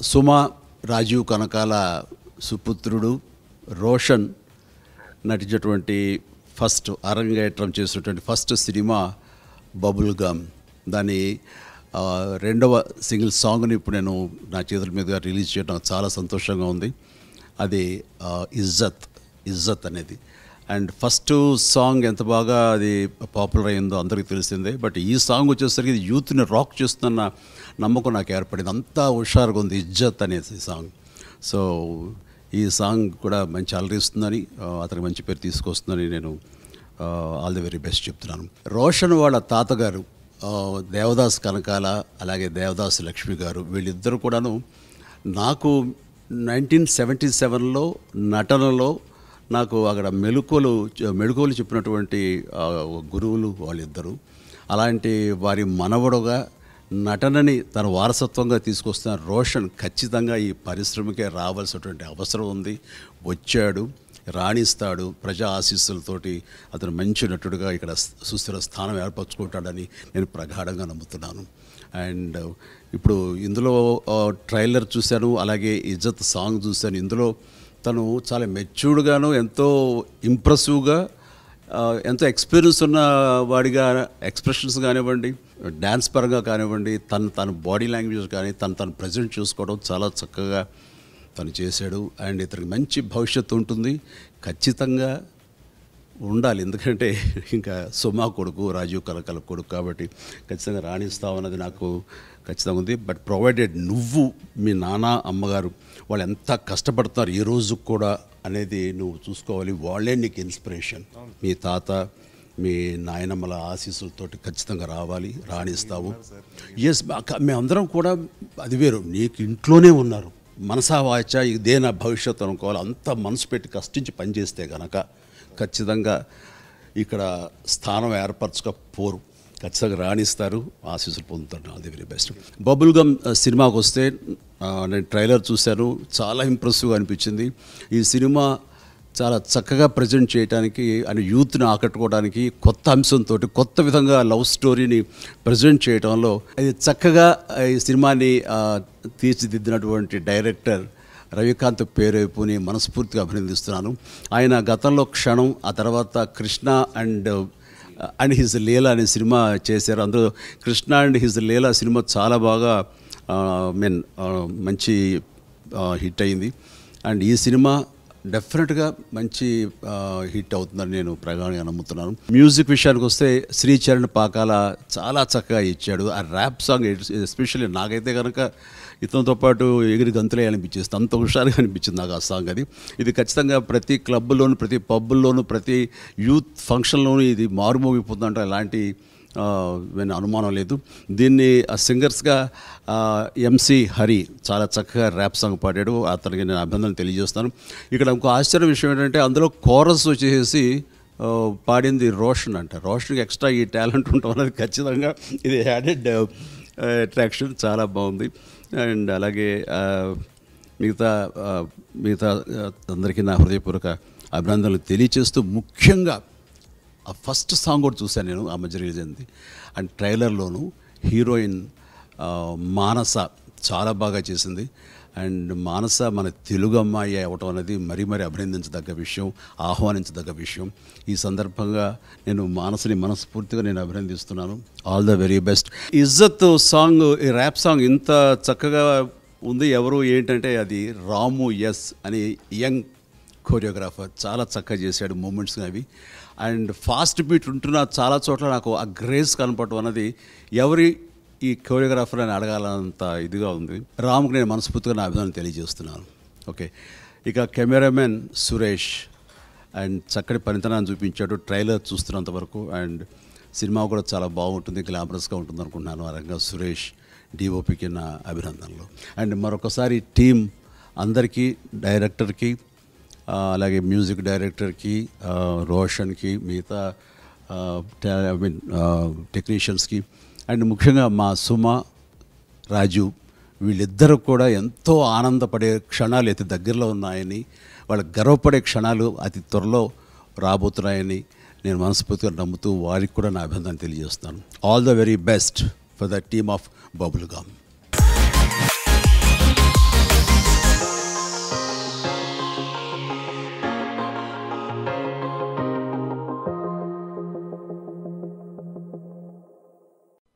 సుమా రాజీవ్ కనకాల సుపుత్రుడు రోషన్ నటించినటువంటి ఫస్ట్ అరంగేట్రం చేసినటువంటి ఫస్ట్ సినిమా బబుల్ గమ్. దాని రెండవ సింగిల్ సాంగ్ని ఇప్పుడు నేను నా చేతుల మీదుగా రిలీజ్ చేయడం చాలా సంతోషంగా ఉంది. అది ఇజ్జత్ అనేది. అండ్ ఫస్ట్ సాంగ్ ఎంత బాగా అది పాపులర్ అయిందో అందరికీ తెలిసిందే. బట్ ఈ సాంగ్ వచ్చేసరికి ఇది యూత్ని రాక్ చేస్తున్న నమ్మకం నాకు ఏర్పడింది. అంతా హుషారుగా ఉంది ఇజ్జత్ అనేది సాంగ్. సో ఈ సాంగ్ కూడా మంచి అలరిస్తుందని, అతనికి మంచి పేరు తీసుకొస్తుందని నేను ఆల్ ది వెరీ బెస్ట్ చెప్తున్నాను. రోషన్ వాళ్ళ తాతగారు దేవదాస్ కనకాల, అలాగే దేవదాస్ లక్ష్మి గారు, వీళ్ళిద్దరూ కూడాను నాకు 1977లో నటనలో నాకు అక్కడ మెళుకువలు చెప్పినటువంటి గురువులు వాళ్ళిద్దరూ. అలాంటి వారి మనవడుగా నటనని తన వారసత్వంగా తీసుకొస్తున్న రోషన్ ఖచ్చితంగా ఈ పరిశ్రమకే రావాల్సినటువంటి అవసరం ఉంది. వచ్చాడు, రాణిస్తాడు. ప్రజా ఆశీస్సులతోటి అతను మంచి నటుడుగా ఇక్కడ సుస్థిర స్థానం ఏర్పరచుకుంటాడని నేను ప్రగాఢంగా నమ్ముతున్నాను. అండ్ ఇప్పుడు ఇందులో ట్రైలర్ చూశాను, అలాగే ఇజ్జత్ సాంగ్ చూశాను. ఇందులో తను చాలా మెచ్యూర్డ్గాను, ఎంతో ఇంప్రెసివ్గా, ఎంతో ఎక్స్పీరియన్స్ ఉన్న వాడిగా ఎక్స్ప్రెషన్స్ కానివ్వండి, డ్యాన్స్ పరంగా కానివ్వండి, తన బాడీ లాంగ్వేజ్ కానీ తను ప్రజెంట్ చేసుకోవడం చాలా చక్కగా తను చేశాడు. అండ్ ఇతనికి మంచి భవిష్యత్తు ఉంటుంది, ఖచ్చితంగా ఉండాలి. ఎందుకంటే ఇంకా సుమా కొడుకు, రాజీవ్ కనకాల కొడుకు కాబట్టి ఖచ్చితంగా రాణిస్తామన్నది నాకు ఖచ్చితంగా ఉంది. బట్ ప్రొవైడెడ్ నువ్వు, మీ నాన్న, అమ్మగారు వాళ్ళు ఎంత కష్టపడుతున్నారు ఈ రోజు కూడా అనేది నువ్వు చూసుకోవాలి. వాళ్ళే నీకు ఇన్స్పిరేషన్. మీ తాత, మీ నాయనమ్మల ఆశీస్సులతోటి ఖచ్చితంగా రావాలి, రాణిస్తావు. ఎస్, మేమందరం కూడా అది వేరు. నీకు ఇంట్లోనే ఉన్నారు, మనసా వాచ ఇదే నా భవిష్యత్తు అనుకోవాలి. అంత మనసు పెట్టి కష్టించి పనిచేస్తే కనుక ఖచ్చితంగా ఇక్కడ స్థానం ఏర్పరచకపోరు, ఖచ్చితంగా రాణిస్తారు, ఆశీస్సులు పొందుతారు. అది వెరీ బెస్ట్. బబుల్ గమ్ సినిమాకి వస్తే నేను ట్రైలర్ చూశాను, చాలా ఇంప్రెసివ్గా అనిపించింది. ఈ సినిమా చాలా చక్కగా ప్రజెంట్ చేయడానికి అని యూత్ని ఆకట్టుకోవడానికి కొత్త అంశంతో కొత్త విధంగా లవ్ స్టోరీని ప్రజెంట్ చేయడంలో ఇది చక్కగా ఈ సినిమాని తీర్చిదిద్దినటువంటి డైరెక్టర్ రవికాంత్ పేరేపుని మనస్ఫూర్తిగా అభినందిస్తున్నాను. ఆయన గతంలో క్షణం, ఆ తర్వాత కృష్ణ అండ్ హిజ్ లీలా అనే సినిమా చేశారు. అందులో కృష్ణ అండ్ హిజ్ లీలా సినిమా చాలా బాగా మంచి హిట్ అయింది. అండ్ ఈ సినిమా డెఫినెట్గా మంచి హిట్ అవుతుందని నేను ప్రగాఢంగా నమ్ముతున్నాను. మ్యూజిక్ విషయానికి వస్తే శ్రీచరణ్ పాకాల చాలా చక్కగా ఇచ్చాడు. ఆ ర్యాప్ సాంగ్ ఎస్పెషల్లీ నాకైతే కనుక ఇతనితో పాటు ఎగిరి గంతులేయాలనిపించేస్తుంది, అంత హుషారుగా అనిపించింది నాకు ఆ సాంగ్. ఇది ఖచ్చితంగా ప్రతి క్లబ్లోను, ప్రతి పబ్బుల్లోనూ, ప్రతి యూత్ ఫంక్షన్లోనూ ఇది మారుమోగిపోతుందంటే ఎలాంటి అనుమానం లేదు. దీన్ని సింగర్స్గా ఎంసీ హరి చాలా చక్కగా ర్యాప్ సాంగ్ పాడాడు, అతనికి నేను అభినందనలు తెలియజేస్తాను. ఇక్కడ ఇంకో ఆశ్చర్య విషయం ఏంటంటే అందులో కోరస్ వచ్చేసి పాడింది రోషన్ అంట. రోషన్కి ఎక్స్ట్రా ఈ టాలెంట్ ఉండటం అనేది ఖచ్చితంగా ఇది యాడెడ్ అట్రాక్షన్, చాలా బాగుంది. అండ్ అలాగే మిగతా అందరికీ నా హృదయపూర్వక అభినందనలు తెలియచేస్తూ, ముఖ్యంగా ఆ ఫస్ట్ సాంగ్ కూడా చూశాను నేను, ఆ మధ్య రిలీజ్ అయింది. అండ్ ట్రైలర్లోను హీరోయిన్ మానస చాలా బాగా చేసింది. అండ్ మానస మన తెలుగు అమ్మాయి అవ్వటం అనేది మరీ అభినందించదగ్గ విషయం, ఆహ్వానించదగ్గ విషయం. ఈ సందర్భంగా నేను మానసని మనస్ఫూర్తిగా నేను అభినందిస్తున్నాను. All the very best. Izzat song, ఈ ర్యాప్ సాంగ్ ఇంత చక్కగా ఉంది. ఎవరు ఏంటంటే అది రాము ఎస్ అని యంగ్ కోరియోగ్రాఫర్, చాలా చక్కగా చేశాడు మూమెంట్స్ అవి. అండ్ ఫాస్ట్ బీట్ ఉంటున్న చాలా చోట్ల నాకు ఆ గ్రేస్ కనపడటం అన్నది ఎవరి ఈ కోరియోగ్రాఫర్ అని అడగాలంత ఇదిగా ఉంది. రాముకు నేను మనస్ఫూర్తిగా నా అభినందన తెలియజేస్తున్నాను. ఓకే, ఇక కెమెరామెన్ సురేష్ అండ్ చక్కటి పనితనాన్ని చూపించాడు ట్రైలర్ చూస్తున్నంత వరకు. అండ్ సినిమా కూడా చాలా బాగుంటుంది, గ్లామరస్గా ఉంటుంది అనుకుంటున్నాను. ఆ రంగా సురేష్ డిఓపికి నా అభినందనలు. అండ్ మరొకసారి టీం అందరికీ, డైరెక్టర్కి, అలాగే మ్యూజిక్ డైరెక్టర్కి, రోషన్కి, మిగతా టెక్నీషియన్స్కి, అండ్ ముఖ్యంగా మా సుమ, రాజు, వీళ్ళిద్దరూ కూడా ఎంతో ఆనందపడే క్షణాలు అతి దగ్గరలో ఉన్నాయని, వాళ్ళకి గర్వపడే క్షణాలు అతి త్వరలో రాబోతున్నాయని నేను మనస్ఫూర్తిగా నమ్ముతూ వారికి కూడా నా అభినందన తెలియజేస్తాను. All the very best for the team of bubble gum.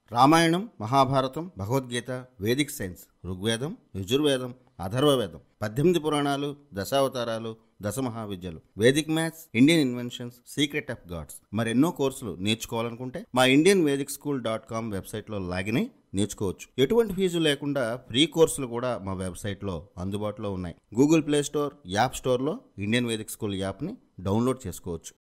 Ramayanam, Mahabharatam, Bhagavad Gita, vedic science, Rigvedam, Yajurvedam, Atharvavedam, 18 పురాణాలు, దశావతారాలు, దశమహావిద్యలు, vedic maths, Indian inventions, secret of gods, మరెన్నో కోర్సులు నేర్చుకోవాలనుకుంటే మా indianvedicSchool.com వెబ్సైట్లో లాగిన్ అయి నేర్చుకోవచ్చు. ఎటువంటి ఫీజు లేకుండా ఫ్రీ కోర్సులు కూడా మా వెబ్సైట్లో అందుబాటులో ఉన్నాయి. గూగుల్ ప్లే స్టోర్, యాప్ స్టోర్లో ఇండియన్ వేదిక్ స్కూల్ యాప్ని డౌన్లోడ్ చేసుకోవచ్చు.